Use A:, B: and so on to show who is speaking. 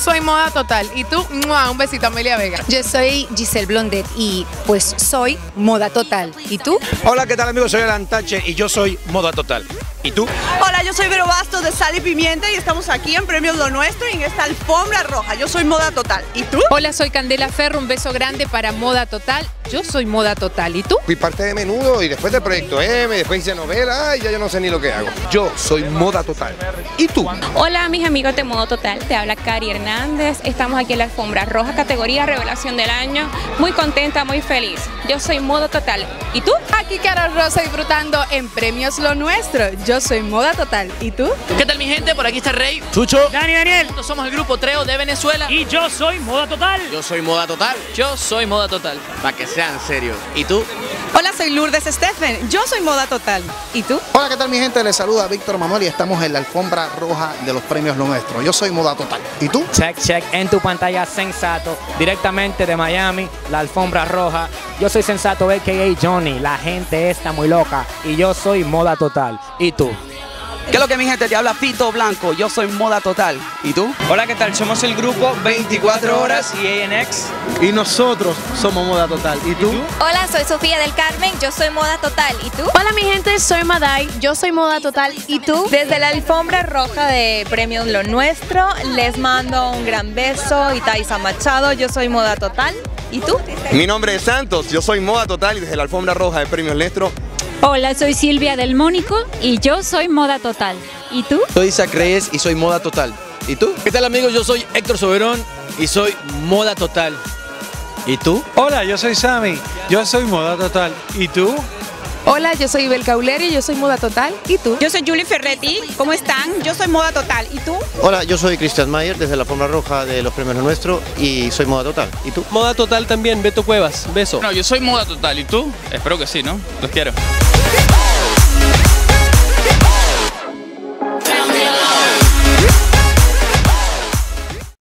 A: soy Moda Total. ¿Y tú? ¡Mua! Un besito, Amelia Vega.
B: Yo soy Giselle Blondet y pues soy Moda Total. ¿Y tú?
C: Hola, ¿qué tal amigos? Soy Alan Tache y yo soy Moda Total. ¿Y tú?
D: Hola, yo soy Vero Bastos de Sal y Pimienta y estamos aquí en Premios Lo Nuestro y en esta alfombra roja. Yo soy Moda Total. ¿Y tú?
A: Hola, soy Candela Ferro. Un beso grande para Moda Total. Yo soy Moda Total. ¿Y tú?
E: Fui parte de Menudo y después del Proyecto M, después hice novela y ya yo no sé ni lo que hago. Yo soy Moda Total. ¿Y tú?
F: Hola mis amigos de Modo Total, te habla Cari Hernández. Estamos aquí en la alfombra roja, categoría Revelación del Año. Muy contenta, muy feliz. Yo soy Modo Total. ¿Y tú?
A: Aquí Carol Rosa disfrutando en Premios Lo Nuestro. Yo soy Moda Total. ¿Y tú?
G: ¿Qué tal mi gente? Por aquí está Rey,
C: Chucho,
G: Daniel. Nosotros somos el grupo Treo de Venezuela.
H: Y yo soy Moda Total.
G: Yo soy Moda Total. Yo soy Moda Total.
I: Para que sean serios. ¿Y tú?
D: Hola, soy Lourdes Stephen. Yo soy Moda Total. ¿Y tú?
J: Hola, ¿qué tal mi gente? Les saluda Víctor Manuel y estamos en la alfombra roja de los Premios Lo Nuestro. Yo soy Moda Total. ¿Y tú?
H: Check, check, en tu pantalla Sensato, directamente de Miami, la alfombra roja. Yo soy Sensato, a.k.a. Johnny. La gente está muy loca y yo soy Moda Total. ¿Y tú?
D: ¿Qué es lo que mi gente? Te habla Pito Blanco. Yo soy Moda Total. ¿Y tú?
K: Hola, ¿qué tal? Somos el grupo 24 Horas y ANX.
C: y nosotros somos Moda Total. ¿Y tú?
F: Hola, soy Sofía del Carmen. Yo soy Moda Total. ¿Y tú?
A: Hola mi gente, soy Maday. Yo soy Moda Total. ¿Y tú?
B: Desde la alfombra roja de Premios Lo Nuestro les mando un gran beso. Itaiza Machado, yo soy Moda Total. ¿Y tú?
E: Mi nombre es Santos, yo soy Moda Total y desde la alfombra roja de Premios Nuestro.
F: Hola, soy Silvia del Mónico y yo soy Moda Total. ¿Y tú?
I: Soy Isaac Reyes y soy Moda Total. ¿Y tú?
G: ¿Qué tal amigos? Yo soy Héctor Soberón y soy Moda Total. ¿Y tú?
C: Hola, yo soy Sammy. Yo soy Moda Total. ¿Y tú?
A: Hola, yo soy Ibel Cauleri. Yo soy Moda Total. ¿Y tú?
D: Yo soy Julie Ferretti. ¿Cómo están? Yo soy Moda Total. ¿Y tú?
I: Hola, yo soy Cristian Mayer desde la alfombra roja de los Premios Lo Nuestro y soy Moda Total. ¿Y tú?
K: Moda Total también, Beto Cuevas. Beso.
G: No, yo soy Moda Total. ¿Y tú? Espero que sí, ¿no? Los quiero.